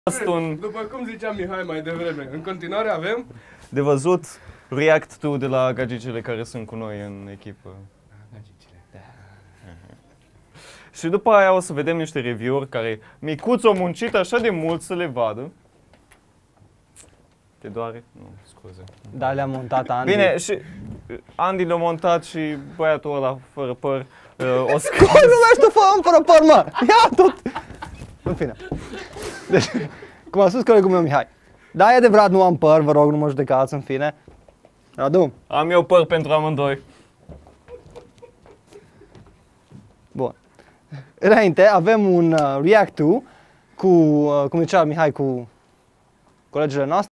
După cum zicea Mihai mai devreme, în continuare avem de văzut react-ul de la gagicele care sunt cu noi în echipă. Gagicile. Da. Și după aia o să vedem niște review-uri care micuț au muncit așa de mult să le vadă. Te doare? Nu, scuze. Da, le-a montat Andy. Bine, și Andy le-a montat și băiatul ăla fără păr o scris. Cum numești tu fără păr, mă? Ia tot! În fine. Deci, cum a spus colegul meu Mihai. Da, e adevărat, nu am păr, vă rog, nu mă judecați, în fine. Radu. Am eu păr pentru amândoi. Bun. Înainte, avem un react-to cu, cum zicea Mihai, cu colegele noastre.